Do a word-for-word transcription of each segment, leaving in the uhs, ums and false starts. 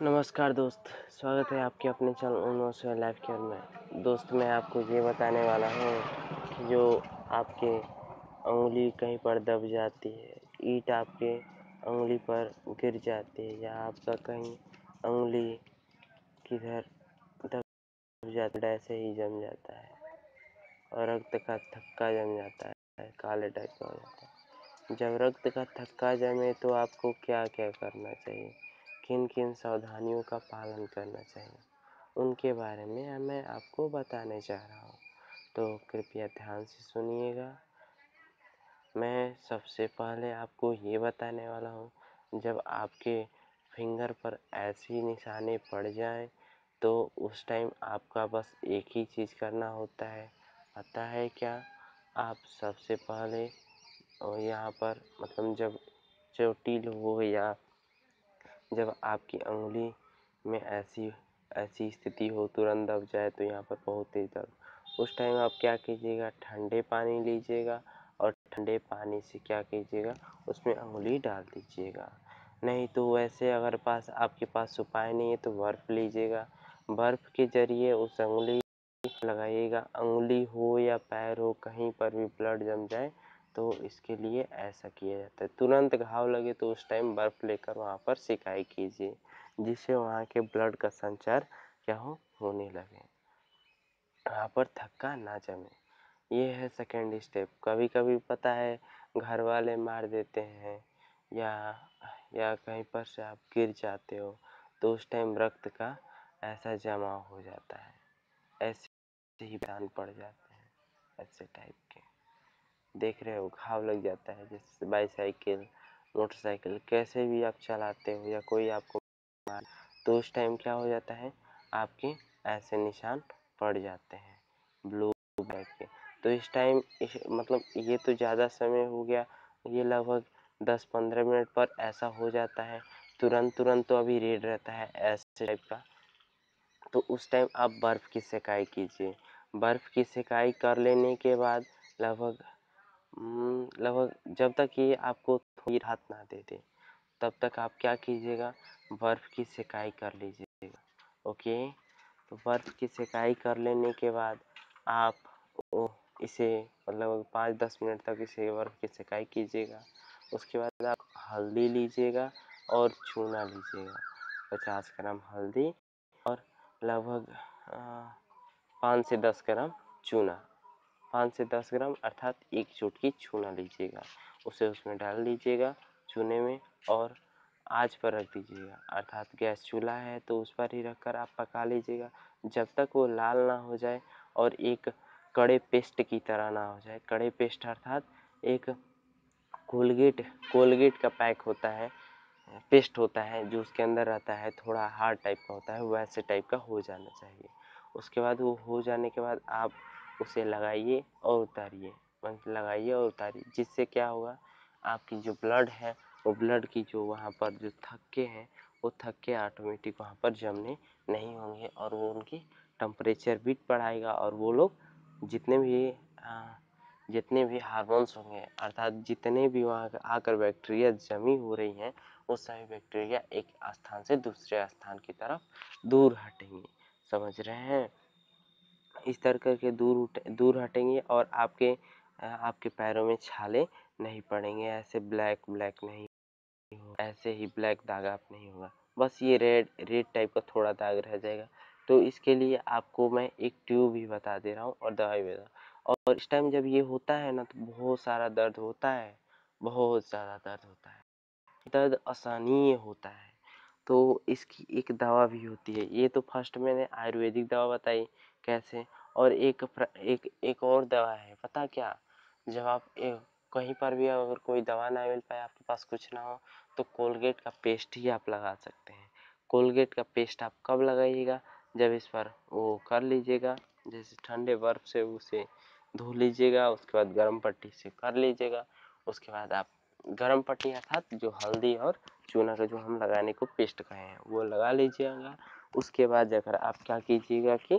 नमस्कार दोस्त, स्वागत है आपके अपने चैनल उनोसो लाइफ केयर में। दोस्त मैं आपको ये बताने वाला हूँ कि जो आपके उंगली कहीं पर दब जाती है, ईंट आपके उंगली पर गिर जाती है या आपका कहीं उंगली किधर दब जाता है, ऐसे ही जम जाता है और रक्त का थक्का जम जाता है, काले टाइप का हो जाता है। जब रक्त का थक्का जमे तो आपको क्या क्या करना चाहिए, किन किन सावधानियों का पालन करना चाहिए, उनके बारे में मैं आपको बताने जा रहा हूँ। तो कृपया ध्यान से सुनिएगा। मैं सबसे पहले आपको ये बताने वाला हूँ, जब आपके फिंगर पर ऐसी निशाने पड़ जाएं तो उस टाइम आपका बस एक ही चीज़ करना होता है। पता है क्या? आप सबसे पहले और यहाँ पर मतलब जब चोटिल हो या जब आपकी उंगली में ऐसी ऐसी स्थिति हो, तुरंत दब जाए तो यहाँ पर बहुत तेज दर्द, उस टाइम आप क्या कीजिएगा, ठंडे पानी लीजिएगा और ठंडे पानी से क्या कीजिएगा, उसमें उंगली डाल दीजिएगा। नहीं तो वैसे अगर पास आपके पास उपाय नहीं है तो बर्फ़ लीजिएगा, बर्फ़ के ज़रिए उस उंगली लगाइएगा। उंगली हो या पैर हो, कहीं पर भी ब्लड जम जाए तो इसके लिए ऐसा किया जाता है। तुरंत घाव लगे तो उस टाइम बर्फ़ लेकर वहाँ पर सिकाई कीजिए, जिससे वहाँ के ब्लड का संचार क्या हो होने लगे, वहाँ पर थक्का ना जमे। ये है सेकेंड स्टेप। कभी कभी पता है घर वाले मार देते हैं या या कहीं पर से आप गिर जाते हो तो उस टाइम रक्त का ऐसा जमा हो जाता है, ऐसे ही दान पड़ जाते हैं, ऐसे टाइप के देख रहे हो, घाव लग जाता है। जैसे बाईसाइकिल, मोटरसाइकिल कैसे भी आप चलाते हो या कोई आपको मार, तो उस टाइम क्या हो जाता है, आपके ऐसे निशान पड़ जाते हैं ब्लू ब्लैक के। तो इस टाइम इस मतलब ये तो ज़्यादा समय हो गया, ये लगभग दस पंद्रह मिनट पर ऐसा हो जाता है। तुरंत तुरंत तो अभी रेड रहता है ऐसे टाइप का, तो उस टाइम आप बर्फ़ की सेकाई कीजिए। बर्फ़ की सेकाई कर लेने के बाद लगभग लगभग जब तक ये आपको थोड़ी राहत ना दे दे तब तक आप क्या कीजिएगा, बर्फ़ की सेकाई कर लीजिएगा। ओके, तो बर्फ़ की सेकाई कर लेने के बाद आप ओ, इसे मतलब पाँच दस मिनट तक इसे बर्फ़ की सेकाई कीजिएगा। उसके बाद आप हल्दी लीजिएगा और चूना लीजिएगा, पचास ग्राम हल्दी और लगभग पाँच से दस ग्राम चूना, पाँच से दस ग्राम अर्थात एक चुटकी चूना लीजिएगा, उसे उसमें डाल लीजिएगा चूने में और आँच पर रख दीजिएगा, अर्थात गैस चूल्हा है तो उस पर ही रखकर आप पका लीजिएगा जब तक वो लाल ना हो जाए और एक कड़े पेस्ट की तरह ना हो जाए। कड़े पेस्ट अर्थात एक कोलगेट कोलगेट का पैक होता है, पेस्ट होता है जो उसके अंदर रहता है, थोड़ा हार्ड टाइप का होता है, वैसे टाइप का हो जाना चाहिए। उसके बाद वो हो जाने के बाद आप उसे लगाइए और उतारिए, मतलब लगाइए और उतारिए, जिससे क्या होगा, आपकी जो ब्लड है वो ब्लड की जो वहाँ पर जो थक्के हैं वो थक्के ऑटोमेटिक वहाँ पर जमने नहीं होंगे और वो उनकी टेम्परेचर भी बढ़ाएगा और वो लोग जितने भी आ, जितने भी हार्मोन्स होंगे अर्थात जितने भी वहाँ आकर बैक्टीरिया जमी हो रही हैं वो सभी बैक्टीरिया एक स्थान से दूसरे स्थान की तरफ दूर हटेंगे। समझ रहे हैं? इस तरह करके दूर दूर हटेंगे और आपके आपके पैरों में छाले नहीं पड़ेंगे, ऐसे ब्लैक ब्लैक नहीं होगा, ऐसे ही ब्लैक दाग आप नहीं होगा, बस ये रेड रेड टाइप का थोड़ा दाग रह जाएगा। तो इसके लिए आपको मैं एक ट्यूब भी बता दे रहा हूँ और दवाई भी बता। और इस टाइम जब ये होता है ना तो बहुत सारा दर्द होता है, बहुत ज़्यादा दर्द होता है, दर्द असहनीय होता है। तो इसकी एक दवा भी होती है, ये तो फर्स्ट मैंने आयुर्वेदिक दवा बताई कैसे, और एक एक एक और दवा है, पता क्या, जब आप एक, कहीं पर भी अगर कोई दवा ना मिल पाए, आपके पास कुछ ना हो, तो कोलगेट का पेस्ट ही आप लगा सकते हैं। कोलगेट का पेस्ट आप कब लगाइएगा, जब इस पर वो कर लीजिएगा, जैसे ठंडे बर्फ से उसे धो लीजिएगा, उसके बाद गर्म पट्टी से कर लीजिएगा, उसके बाद आप गर्म पट्टी अर्थात जो हल्दी और चूना का जो हम लगाने को पेस्ट कहे हैं वो लगा लीजिएगा। उसके बाद जाकर आप क्या कीजिएगा कि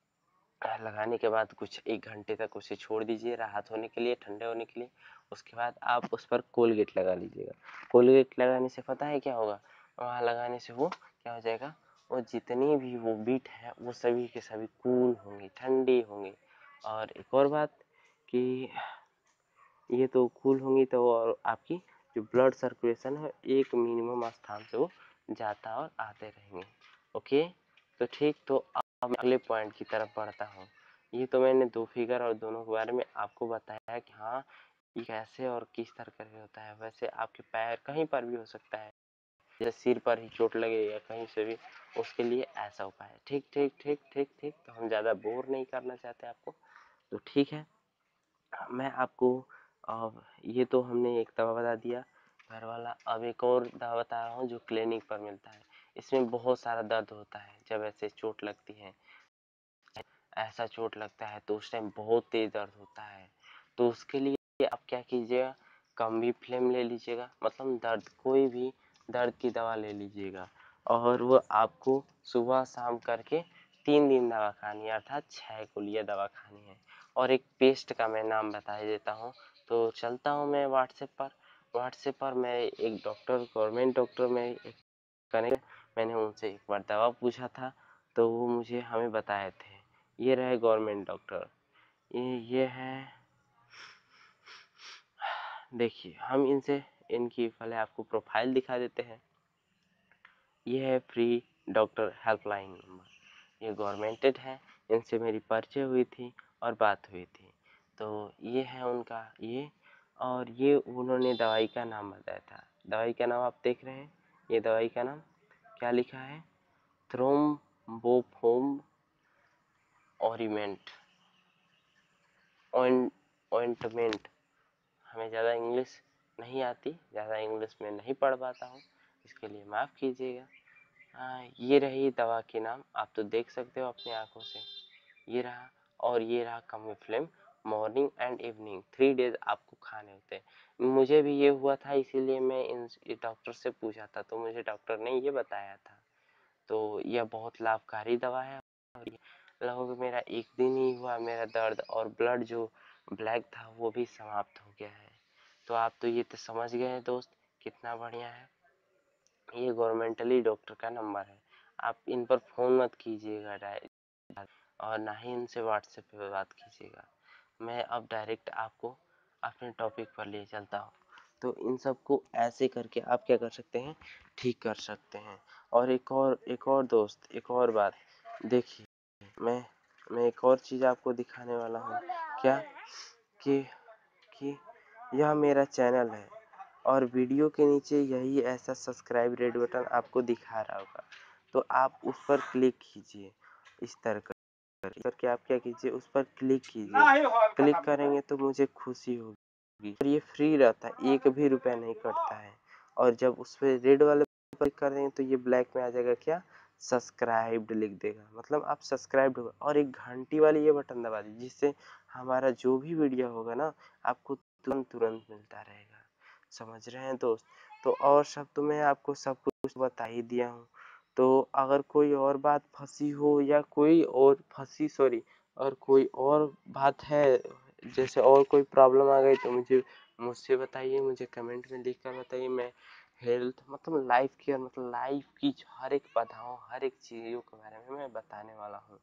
लगाने के बाद कुछ एक घंटे तक उसे छोड़ दीजिए राहत होने के लिए, ठंडे होने के लिए। उसके बाद आप उस पर कोलगेट लगा लीजिएगा। कोलगेट लगाने से पता है क्या होगा, वहाँ लगाने से वो क्या हो जाएगा, वो जितनी भी वो बीट है वो सभी के सभी कूल होंगी, ठंडी होंगी। और एक और बात कि ये तो कूल होंगी तो और आपकी जो ब्लड सर्कुलेशन है एक मिनिमम स्थान से वो जाता और आते रहेंगे। ओके, तो ठीक, तो अब मैं अगले पॉइंट की तरफ बढ़ता हूँ। ये तो मैंने दो फिगर और दोनों के बारे में आपको बताया कि हाँ ये कैसे और किस तरह करके होता है। वैसे आपके पैर कहीं पर भी हो सकता है, जैसे सिर पर ही चोट लगे या कहीं से भी, उसके लिए ऐसा उपाय है। ठीक ठीक ठीक ठीक ठीक, तो हम ज़्यादा बोर नहीं करना चाहते आपको, तो ठीक है, मैं आपको अब ये तो हमने एक दवा बता दिया घर वाला। अब एक और दवा बता रहा हूँ जो क्लिनिक पर मिलता है। इसमें बहुत सारा दर्द होता है, जब ऐसे चोट लगती है, ऐसा चोट लगता है तो उस टाइम बहुत तेज दर्द होता है। तो उसके लिए आप क्या कीजिएगा, कम फ्लेम ले लीजिएगा, मतलब दर्द कोई भी दर्द की दवा ले लीजिएगा, और वो आपको सुबह शाम करके तीन दिन दवा खानी है, अर्थात छः गोलियाँ दवा खानी है। और एक पेस्ट का मैं नाम बता देता हूँ। तो चलता हूँ मैं व्हाट्सएप पर व्हाट्सएप पर मैं एक डॉक्टर, गवर्नमेंट डॉक्टर में एक कनेक्ट, मैंने उनसे एक बार दवा पूछा था तो वो मुझे हमें बताए थे। ये रहे गवर्नमेंट डॉक्टर, ये ये है, देखिए हम इनसे इनकी पहले आपको प्रोफाइल दिखा देते हैं। ये है फ्री डॉक्टर हेल्पलाइन नंबर, ये गवर्नमेंटेड है, इनसे मेरी परिचय हुई थी और बात हुई थी। तो ये है उनका ये, और ये उन्होंने दवाई का नाम बताया था। दवाई का नाम आप देख रहे हैं, ये दवाई का नाम क्या लिखा है, थ्रोम्बोफोम ऑरिमेंट ऑइंटमेंट। हमें ज़्यादा इंग्लिश नहीं आती, ज़्यादा इंग्लिश में नहीं पढ़ पाता हूँ, इसके लिए माफ़ कीजिएगा। हाँ, ये रही दवा के नाम, आप तो देख सकते हो अपनी आंखों से, ये रहा। और ये रहा कमिफ्लेम, morning and evening three days आपको खाने होते हैं। मुझे भी ये हुआ था, इसीलिए मैं इन डॉक्टर से पूछा था, तो मुझे डॉक्टर ने ये बताया था। तो यह बहुत लाभकारी दवा है। और लगभग मेरा एक दिन ही हुआ, मेरा दर्द और ब्लड जो ब्लैक था वो भी समाप्त हो गया है। तो आप तो ये तो समझ गए हैं दोस्त, कितना बढ़िया है। ये गवर्नमेंटली डॉक्टर का नंबर है, आप इन पर फ़ोन मत कीजिएगा डायरेक्ट, और ना ही इनसे व्हाट्सएप पे बात कीजिएगा। मैं अब डायरेक्ट आपको अपने टॉपिक पर ले चलता हूँ। तो इन सब को ऐसे करके आप क्या कर सकते हैं, ठीक कर सकते हैं। और एक और एक और दोस्त, एक और बात देखिए, मैं मैं एक और चीज़ आपको दिखाने वाला हूँ, क्या कि कि यह मेरा चैनल है और वीडियो के नीचे यही ऐसा सब्सक्राइब रेड बटन आपको दिखा रहा होगा, तो आप उस पर क्लिक कीजिए। इस तरह कर करके आप क्या कीजिए, उस पर क्लिक कीजिए। क्लिक करेंगे तो मुझे खुशी होगी, और ये फ्री रहता है, एक भी रुपया नहीं कटता है। और जब उस पर रेड वाले पर क्लिक कर देंगे तो ये ब्लैक में आ जाएगा, क्या, सब्सक्राइब्ड लिख देगा, मतलब आप सब्सक्राइब्ड हो। और एक घंटी वाली ये बटन दबा दीजिए, जिससे हमारा जो भी वीडियो होगा ना आपको तुरंत तुरंत मिलता रहेगा। समझ रहे हैं दोस्त? तो और सब तो मैं आपको सब कुछ बता ही दिया हूँ। तो अगर कोई और बात फंसी हो, या कोई और फंसी सॉरी और कोई और बात है, जैसे और कोई प्रॉब्लम आ गई, तो मुझे मुझसे बताइए, मुझे कमेंट में लिख कर बताइए। मैं हेल्थ मतलब लाइफ केयर, मतलब लाइफ की हर एक बाधाओं, हर एक चीज़ों के बारे में मैं बताने वाला हूँ।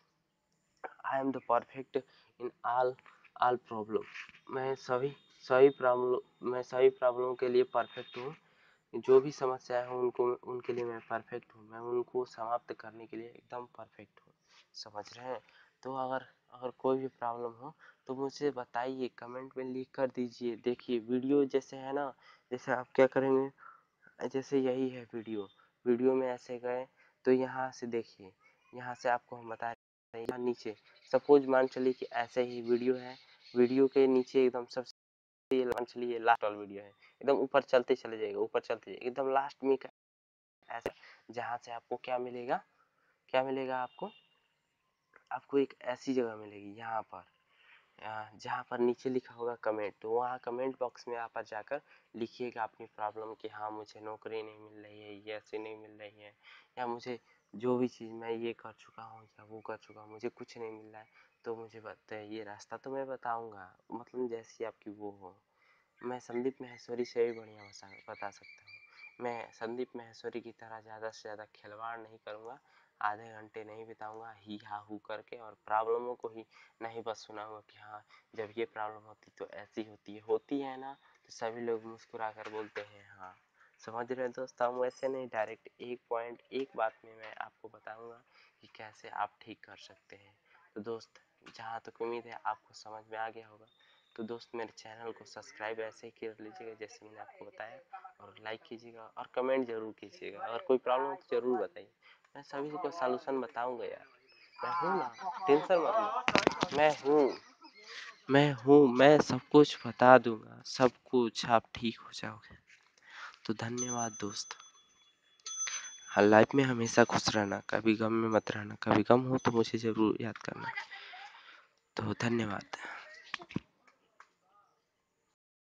I am the perfect in all all problem. मैं सभी सभी प्रॉब्लम मैं सभी प्रॉब्लम के लिए परफेक्ट हूँ। जो भी समस्याएं हो उनको उनके लिए मैं परफेक्ट हूँ, मैं उनको समाप्त करने के लिए एकदम परफेक्ट हूँ। समझ रहे हैं? तो अगर अगर कोई भी प्रॉब्लम हो तो मुझे बताइए, कमेंट में लिख कर दीजिए। देखिए वीडियो जैसे है ना, जैसे आप क्या करेंगे, जैसे यही है वीडियो, वीडियो में ऐसे गए तो यहाँ से देखिए, यहाँ से आपको हम बता रहे हैं, यहाँ नीचे सपोज मान चलिए कि ऐसे ही वीडियो है, वीडियो के नीचे एकदम सबसे ये मान चलिए लास्ट वाला वीडियो है, एकदम ऊपर चलते चले जाएगा, ऊपर चलते जाइए, एकदम लास्ट में ऐसा, जहाँ से आपको क्या मिलेगा, क्या मिलेगा आपको आपको एक ऐसी जगह मिलेगी यहाँ पर, जहाँ पर नीचे लिखा होगा कमेंट, तो वहाँ कमेंट बॉक्स में आप जाकर लिखिएगा अपनी प्रॉब्लम कि हाँ मुझे नौकरी नहीं मिल रही है, ये ऐसे नहीं मिल रही है, या मुझे जो भी चीज़ मैं ये कर चुका हूँ या वो कर चुका हूँ, मुझे कुछ नहीं मिल रहा है, तो मुझे बताइए, ये रास्ता तो मैं बताऊँगा, मतलब जैसी आपकी वो हो। मैं संदीप महेश्वरी से भी बढ़िया बता सकता हूँ। मैं संदीप माहेश्वरी की तरह ज़्यादा से ज़्यादा खिलवाड़ नहीं करूँगा, आधे घंटे नहीं बिताऊँगा ही हा हू करके, और प्रॉब्लमों को ही नहीं बस सुनाऊँगा कि हाँ जब ये प्रॉब्लम होती तो ऐसी होती है होती है ना, तो सभी लोग मुस्कुरा कर बोलते हैं हाँ। समझ रहे हैं दोस्त, हम वैसे नहीं, डायरेक्ट एक पॉइंट एक बात में मैं आपको बताऊँगा कि कैसे आप ठीक कर सकते हैं। तो दोस्त, जहाँ तक उम्मीद है आपको समझ में आ गया होगा, तो दोस्त मेरे चैनल को सब्सक्राइब ऐसे ही कर लीजिएगा जैसे मैंने आपको बताया, और लाइक कीजिएगा और कमेंट जरूर कीजिएगा, और कोई प्रॉब्लम हो तो जरूर बताइए, मैं सभी को सलूशन बताऊंगा यार, मैं हूँ ना, टेंशन मत लो, मैं हूँ मैं हूँ मैं सब कुछ बता दूंगा, सब कुछ, आप ठीक हो जाओगे। तो धन्यवाद दोस्त, हर लाइफ में हमेशा खुश रहना, कभी गम में मत रहना, कभी गम हो तो मुझे जरूर याद करना। तो धन्यवाद।